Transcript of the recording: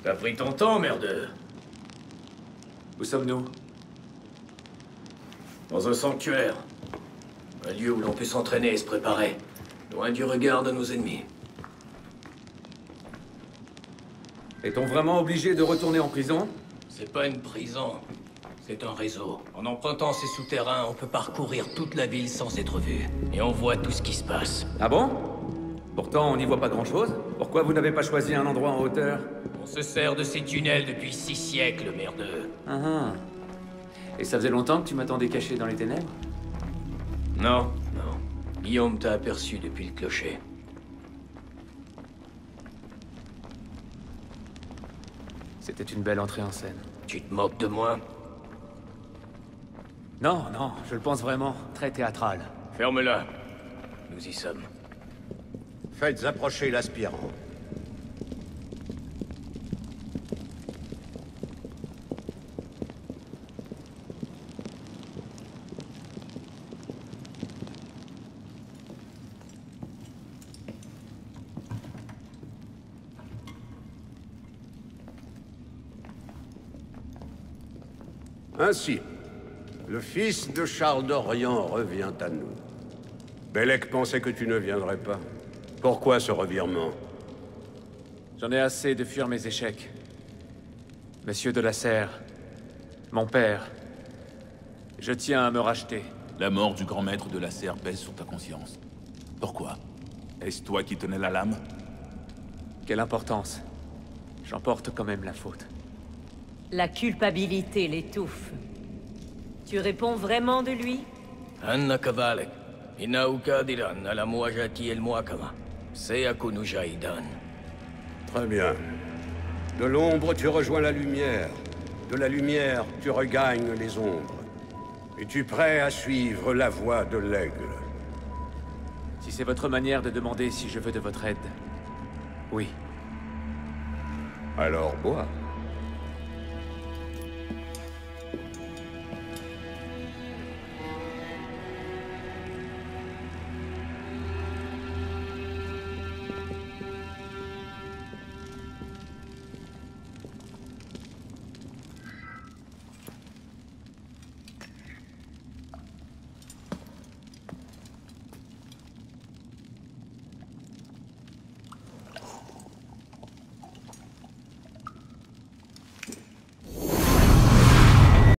T'as pris ton temps, merde. Où sommes-nous? Dans un sanctuaire. Un lieu où l'on peut s'entraîner et se préparer. Loin du regard de nos ennemis. Est-on vraiment obligé de retourner en prison? C'est pas une prison. C'est un réseau. En empruntant ces souterrains, on peut parcourir toute la ville sans être vu. Et on voit tout ce qui se passe. Ah bon? Pourtant, on n'y voit pas grand-chose. Pourquoi vous n'avez pas choisi un endroit en hauteur? On se sert de ces tunnels depuis 6 siècles, merdeux. Ah ah. Et ça faisait longtemps que tu m'attendais caché dans les ténèbres? Non, non. Guillaume t'a aperçu depuis le clocher. C'était une belle entrée en scène. Tu te moques de moi? Non, non, je le pense vraiment. Très théâtral. Ferme-la. Nous y sommes. Faites approcher l'aspirant. Ainsi, le fils de Charles d'Orient revient à nous. Bellec pensait que tu ne viendrais pas. Pourquoi ce revirement? J'en ai assez de fuir mes échecs. Monsieur de la Serre, mon père, je tiens à me racheter. La mort du grand maître de la Serre pèse sur ta conscience. Pourquoi? Est-ce toi qui tenais la lame? Quelle importance. J'en porte quand même la faute. La culpabilité l'étouffe. Tu réponds vraiment de lui? Anna Kavalek. Ina ukadiran ala muajati el muakama. Seyaku Jaidan. Très bien. De l'ombre, tu rejoins la lumière. De la lumière, tu regagnes les ombres. Es-tu prêt à suivre la voie de l'aigle? Si c'est votre manière de demander si je veux de votre aide, oui. Alors bois.